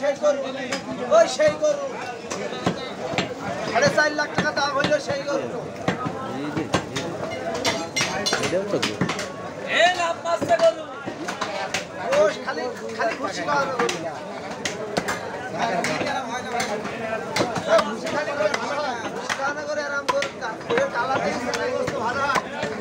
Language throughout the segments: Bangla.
সেই গরু, ওই সেই গরু 4.5 লাখ টাকা দাম হইলো সেই গরু। খালি খালি খুশি খাওয়ানো গরু, খুশি খাওয়ানো করে আরাম করে কালা ভালো হয়।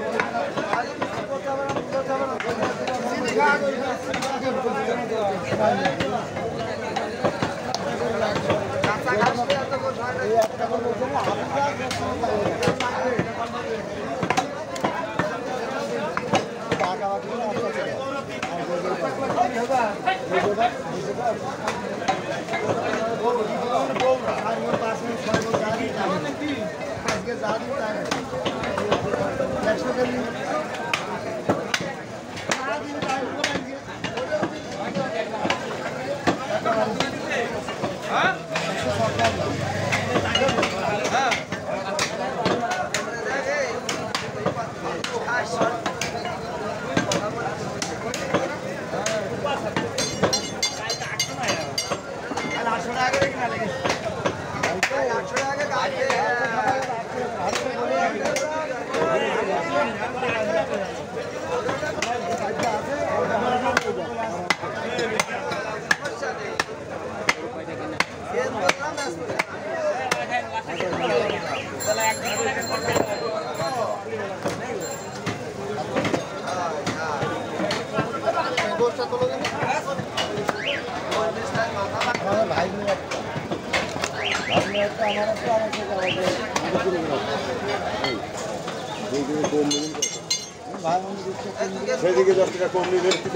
সেদিকে 10 টাকা কম নেবেন কিছু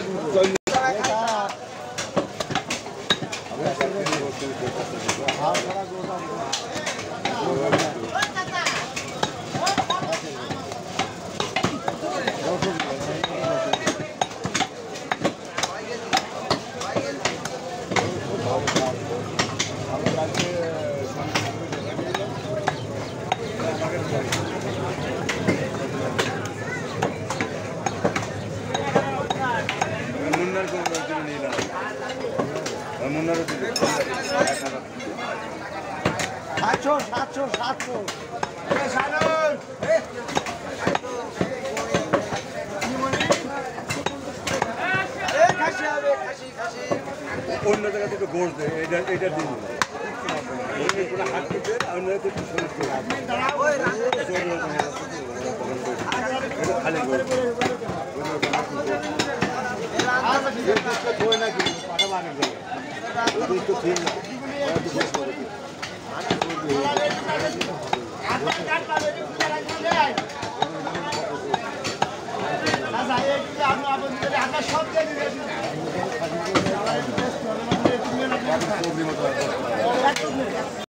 অন্য জায়গা থেকে গোস দেয়, এটা দিন হাত দিতে অন্য খালি সব